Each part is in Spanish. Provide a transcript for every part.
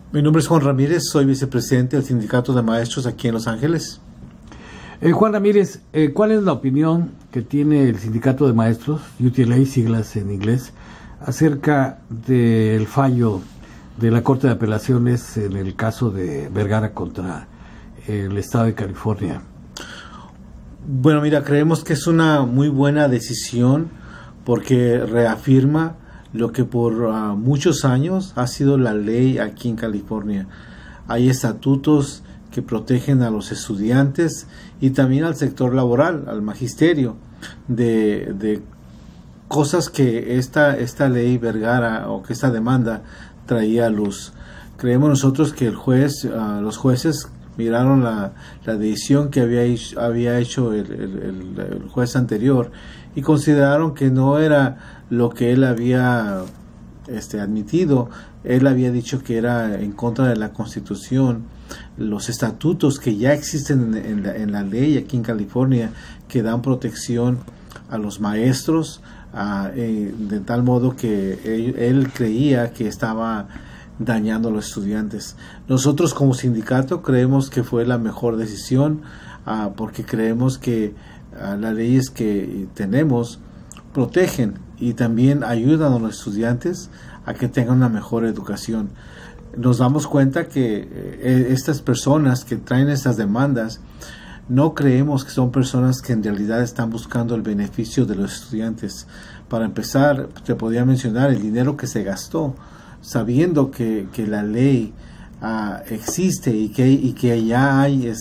Mi nombre es Juan Ramírez, soy vicepresidente del Sindicato de Maestros aquí en Los Ángeles. Juan Ramírez, ¿cuál es la opinión que tiene el Sindicato de Maestros, UTLA, siglas en inglés, acerca del fallo de la Corte de Apelaciones en el caso de Vergara contra el Estado de California? Bueno, mira, creemos que es una muy buena decisión porque reafirma lo que por muchos años ha sido la ley aquí en California. Hay estatutos que protegen a los estudiantes y también al sector laboral, al magisterio, de cosas que esta ley Vergara o que esta demanda traía a luz. Creemos nosotros que los jueces miraron la decisión que había hecho el juez anterior y consideraron que no era lo que él había admitido. Él había dicho que era en contra de la Constitución, los estatutos que ya existen en la ley aquí en California que dan protección a los maestros, de tal modo que él creía que estaba dañando a los estudiantes. Nosotros como sindicato creemos que fue la mejor decisión porque creemos que las leyes que tenemos protegen y también ayudan a los estudiantes a que tengan una mejor educación. Nos damos cuenta que estas personas que traen estas demandas no creemos que son personas que en realidad están buscando el beneficio de los estudiantes. Para empezar, te podría mencionar el dinero que se gastó sabiendo que la ley existe y que ya hay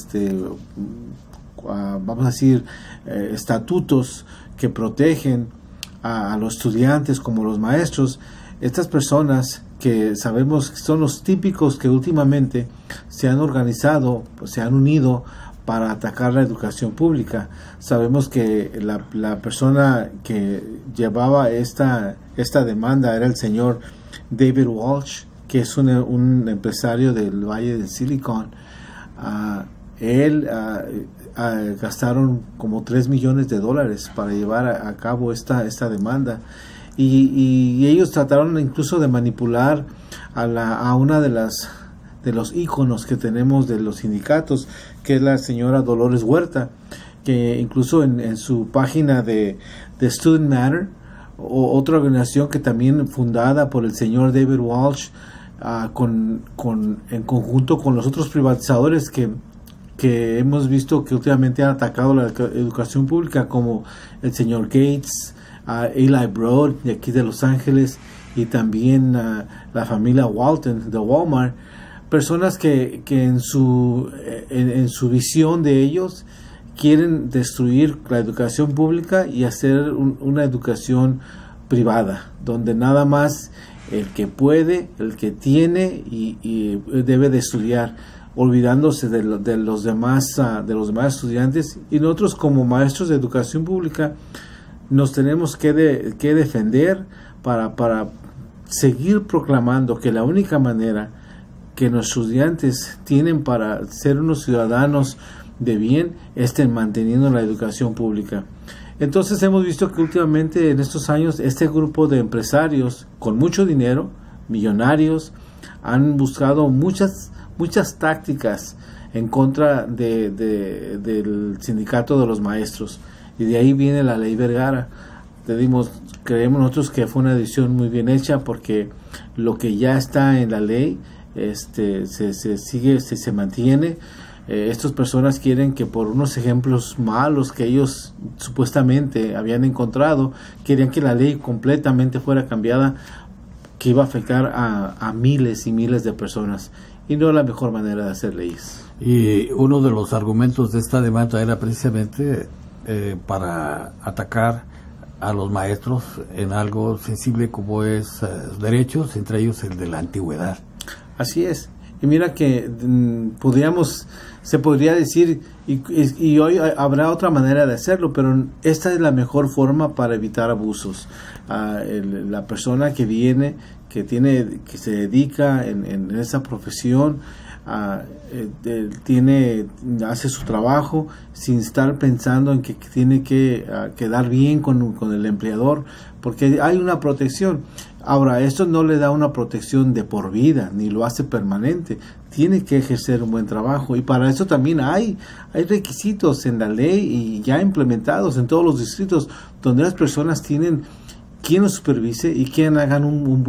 vamos a decir estatutos que protegen a los estudiantes como los maestros. Estas personas que sabemos que son los típicos que últimamente se han organizado, se han unido para atacar la educación pública. Sabemos que la persona que llevaba esta demanda era el señor David Walsh, que es un empresario del Valle del Silicon. Gastaron como $3 millones para llevar a cabo esta demanda y ellos trataron incluso de manipular a una de los íconos que tenemos de los sindicatos, que es la señora Dolores Huerta, que incluso en su página de Student Matter, otra organización que también fundada por el señor David Walsh, en conjunto con los otros privatizadores que hemos visto que últimamente han atacado la educación pública, como el señor Gates, Eli Broad de aquí de Los Ángeles, y también la familia Walton de Walmart, personas que en su visión de ellos quieren destruir la educación pública y hacer una educación privada, donde nada más el que puede, el que tiene y debe de estudiar, olvidándose de los demás estudiantes. Y nosotros como maestros de educación pública nos tenemos que defender para seguir proclamando que la única manera que los estudiantes tienen para ser unos ciudadanos de bien estén manteniendo la educación pública. Entonces hemos visto que últimamente en estos años este grupo de empresarios con mucho dinero, millonarios, han buscado muchas tácticas en contra del sindicato de los maestros, y de ahí viene la ley Vergara. Creemos nosotros que fue una decisión muy bien hecha porque lo que ya está en la ley se mantiene. Estas personas quieren que por unos ejemplos malos que ellos supuestamente habían encontrado, querían que la ley completamente fuera cambiada, que iba a afectar a miles y miles de personas, y no es la mejor manera de hacer leyes. Y uno de los argumentos de esta demanda era precisamente para atacar a los maestros en algo sensible como es derechos, entre ellos el de la antigüedad. Así es. Y mira que se podría decir, y hoy habrá otra manera de hacerlo, pero esta es la mejor forma para evitar abusos. La persona que viene, que se dedica en esa profesión, hace su trabajo sin estar pensando en que tiene que quedar bien con el empleador, porque hay una protección. Ahora, esto no le da una protección de por vida, ni lo hace permanente. Tiene que ejercer un buen trabajo, y para eso también hay requisitos en la ley y ya implementados en todos los distritos, donde las personas tienen quien los supervise y quien hagan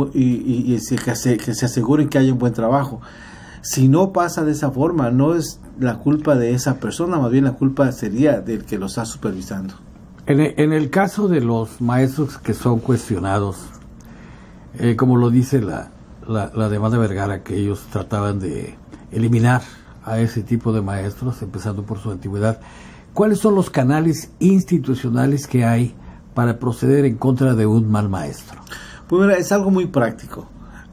que se aseguren que haya un buen trabajo. Si no pasa de esa forma, no es la culpa de esa persona, más bien la culpa sería del que lo está supervisando. En el caso de los maestros que son cuestionados, como lo dice la demanda Vergara, que ellos trataban de eliminar a ese tipo de maestros, empezando por su antigüedad, ¿cuáles son los canales institucionales que hay para proceder en contra de un mal maestro? Pues mira, es algo muy práctico.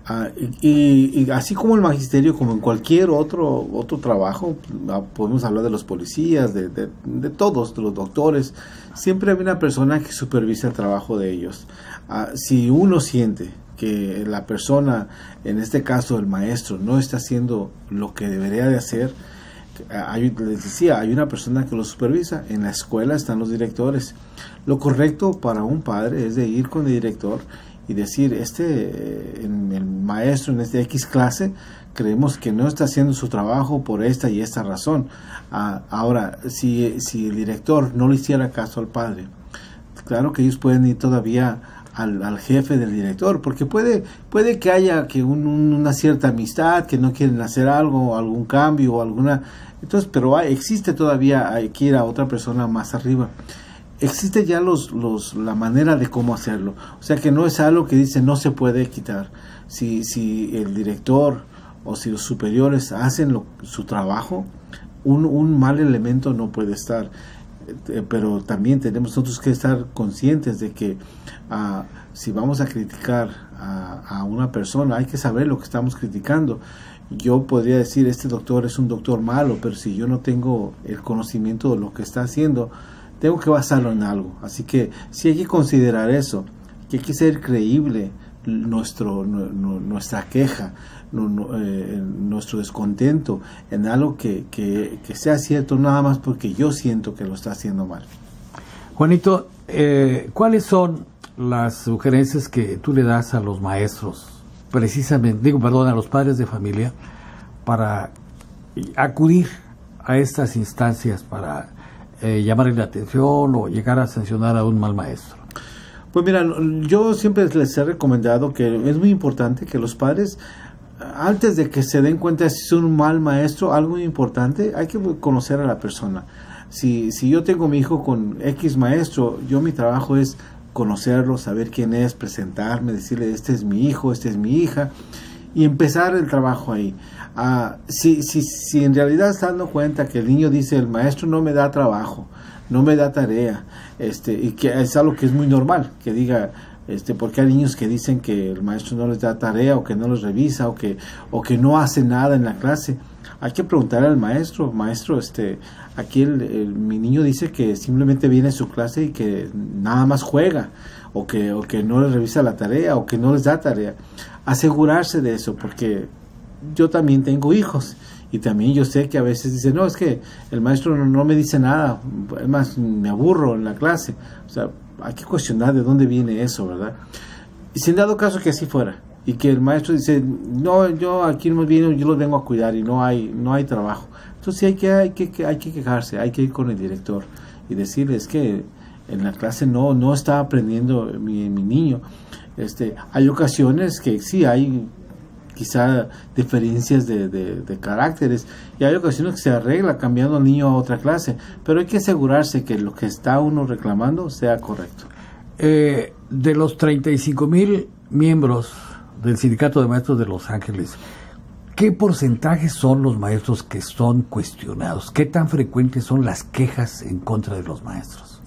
Y así como el magisterio, como en cualquier otro trabajo, podemos hablar de los policías, de todos, de los doctores, siempre hay una persona que supervisa el trabajo de ellos. Si uno siente que la persona, en este caso el maestro, no está haciendo lo que debería de hacer, les decía, hay una persona que lo supervisa. En la escuela están los directores. Lo correcto para un padre es de ir con el director y decir, el maestro en este X clase creemos que no está haciendo su trabajo por esta y esta razón. Ahora, si el director no le hiciera caso al padre, claro que ellos pueden ir todavía al jefe del director, porque puede que haya una cierta amistad, que no quieren hacer algo, algún cambio o alguna. Entonces, pero existe todavía, hay que ir a otra persona más arriba. Existe ya la manera de cómo hacerlo. O sea que no es algo que dice no se puede quitar. Si el director o si los superiores hacen su trabajo, un mal elemento no puede estar. Pero también tenemos nosotros que estar conscientes de que si vamos a criticar a una persona, hay que saber lo que estamos criticando. Yo podría decir, este doctor es un doctor malo, pero si yo no tengo el conocimiento de lo que está haciendo, tengo que basarlo en algo. Así que sí hay que considerar eso, que hay que ser creíble nuestra queja, nuestro descontento en algo que sea cierto, nada más porque yo siento que lo está haciendo mal. Juanito, ¿cuáles son las sugerencias que tú le das a los maestros, precisamente, a los padres de familia, para acudir a estas instancias para llamarle la atención o llegar a sancionar a un mal maestro? Pues mira, yo siempre les he recomendado que es muy importante que los padres, antes de que se den cuenta si son un mal maestro, algo muy importante, hay que conocer a la persona. Si yo tengo a mi hijo con X maestro, mi trabajo es conocerlo, saber quién es, presentarme, decirle este es mi hijo, esta es mi hija, y empezar el trabajo ahí. Si en realidad está dando cuenta que el niño dice, el maestro no me da trabajo, no me da tarea, y que es algo que es muy normal, que diga, porque hay niños que dicen que el maestro no les da tarea, o que no los revisa, o que no hace nada en la clase. Hay que preguntarle al maestro, aquí mi niño dice que simplemente viene a su clase y que nada más juega, o que no les revisa la tarea, o que no les da tarea. Asegurarse de eso, porque yo también tengo hijos, y también yo sé que a veces dicen, no, es que el maestro no me dice nada, es más, me aburro en la clase. O sea, hay que cuestionar de dónde viene eso, ¿verdad? Y si en dado caso que así fuera, y que el maestro dice, no, yo aquí no viene, yo los vengo a cuidar y no hay trabajo, entonces hay que quejarse, hay que ir con el director y decirles que en la clase no está aprendiendo mi niño. Hay ocasiones que sí hay quizá diferencias de caracteres, y hay ocasiones que se arregla cambiando al niño a otra clase, pero hay que asegurarse que lo que está uno reclamando sea correcto. De los 35,000 miembros del Sindicato de Maestros de Los Ángeles, ¿qué porcentaje son los maestros que son cuestionados? ¿Qué tan frecuentes son las quejas en contra de los maestros?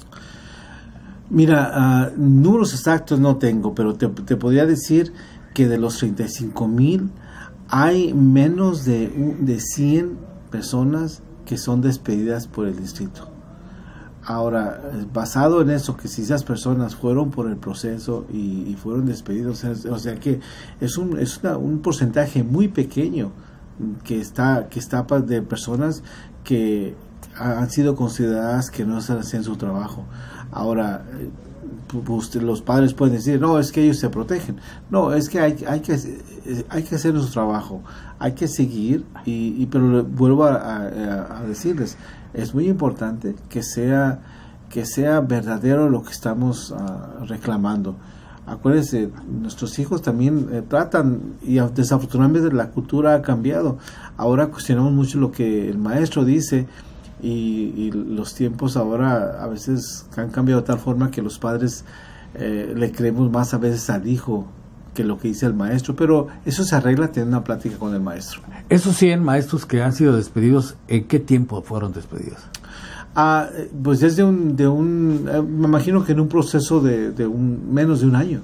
Mira, números exactos no tengo, pero te podría decir que de los 35,000 hay menos de 100 personas que son despedidas por el distrito. Ahora, basado en eso, que si esas personas fueron por el proceso y fueron despedidos, o sea que es un porcentaje muy pequeño de personas que han sido consideradas que no hacen su trabajo. Ahora, los padres pueden decir, no, es que ellos se protegen. No, es que hay que hacer su trabajo, hay que seguir, pero vuelvo a decirles, es muy importante que sea verdadero lo que estamos reclamando. Acuérdense, nuestros hijos también tratan, y desafortunadamente la cultura ha cambiado. Ahora cuestionamos mucho lo que el maestro dice, y los tiempos ahora a veces han cambiado de tal forma que los padres le creemos más a veces al hijo que lo que dice el maestro, pero eso se arregla teniendo una plática con el maestro. Esos 100 maestros que han sido despedidos, ¿en qué tiempo fueron despedidos? Pues es me imagino que en un proceso de menos de un año.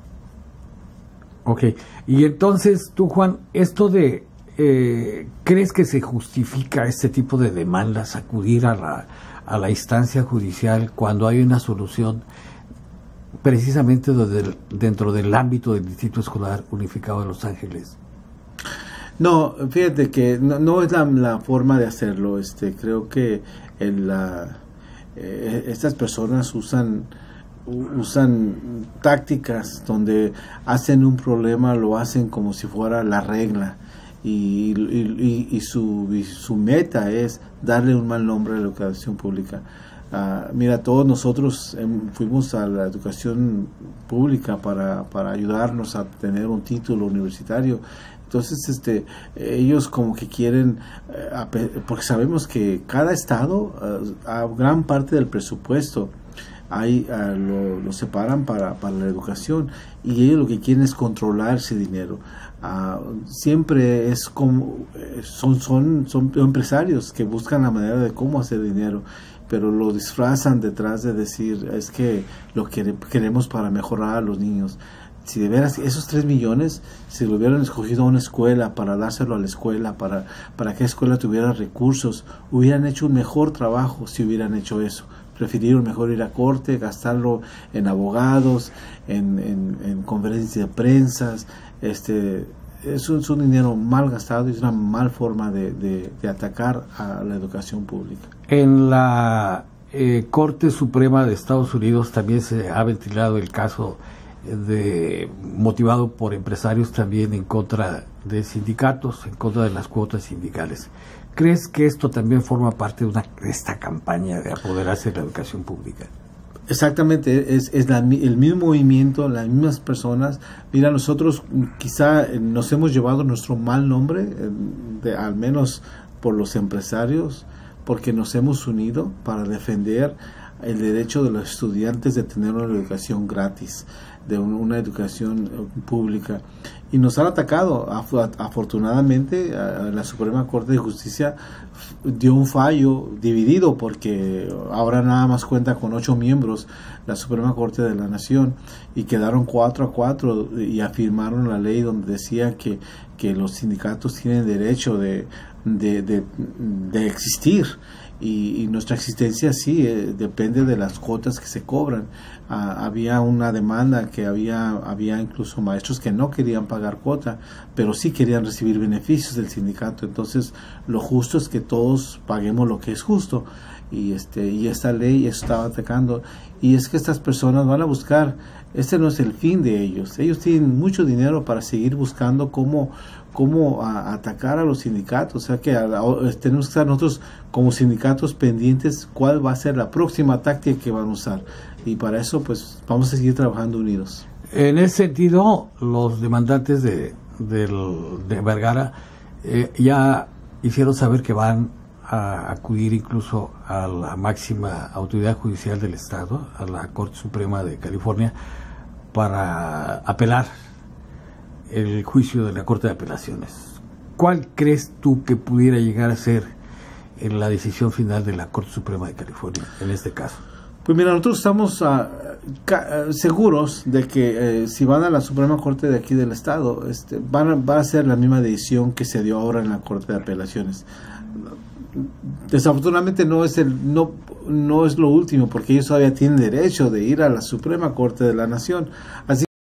Ok, y entonces tú, Juan, esto de ¿crees que se justifica este tipo de demandas, acudir a la instancia judicial cuando hay una solución precisamente dentro del ámbito del Distrito Escolar Unificado de Los Ángeles? No, fíjate que no es la forma de hacerlo. Creo que estas personas usan tácticas donde hacen un problema, lo hacen como si fuera la regla, y su meta es darle un mal nombre a la educación pública. Mira, todos nosotros fuimos a la educación pública para ayudarnos a tener un título universitario. Entonces, ellos como que quieren, porque sabemos que cada estado, a gran parte del presupuesto, lo separan para la educación, y ellos lo que quieren es controlar ese dinero. Siempre es como son empresarios que buscan la manera de cómo hacer dinero, pero lo disfrazan detrás de decir, es que lo queremos para mejorar a los niños. Si de veras esos 3 millones, si lo hubieran escogido a una escuela para dárselo a la escuela, para que la escuela tuviera recursos, hubieran hecho un mejor trabajo si hubieran hecho eso. Prefirieron mejor ir a corte, gastarlo en abogados, en conferencias de prensa. Es un dinero mal gastado, y es una mal forma de atacar a la educación pública. En la Corte Suprema de Estados Unidos también se ha ventilado el caso motivado por empresarios también en contra de sindicatos, en contra de las cuotas sindicales. ¿Crees que esto también forma parte de esta campaña de apoderarse de la educación pública? Exactamente, es el mismo movimiento, las mismas personas. Mira, nosotros quizá nos hemos llevado nuestro mal nombre, al menos por los empresarios, porque nos hemos unido para defender el derecho de los estudiantes de tener una educación gratis, de una educación pública, y nos han atacado. Afortunadamente la Suprema Corte de Justicia dio un fallo dividido, porque ahora nada más cuenta con 8 miembros la Suprema Corte de la Nación, y quedaron 4-4 y afirmaron la ley donde decía que los sindicatos tienen derecho de existir, y nuestra existencia sí depende de las cuotas que se cobran. Había una demanda que había incluso maestros que no querían pagar cuota, pero sí querían recibir beneficios del sindicato. Entonces lo justo es que todos paguemos lo que es justo, y esta ley estaba atacando. Y es que estas personas van a buscar, no es el fin de ellos. Ellos tienen mucho dinero para seguir buscando cómo atacar a los sindicatos. O sea que tenemos que estar nosotros como sindicatos pendientes cuál va a ser la próxima táctica que van a usar, y para eso pues vamos a seguir trabajando unidos. En ese sentido, los demandantes de Vergara ya hicieron saber que van a acudir incluso a la máxima autoridad judicial del estado, a la Corte Suprema de California, para apelar el juicio de la Corte de Apelaciones. ¿Cuál crees tú que pudiera llegar a ser en la decisión final de la Corte Suprema de California en este caso? Pues mira, nosotros estamos seguros de que si van a la Suprema Corte de aquí del estado, va a ser la misma decisión que se dio ahora en la Corte de Apelaciones. Desafortunadamente no es lo último, porque ellos todavía tienen derecho de ir a la Suprema Corte de la Nación. Así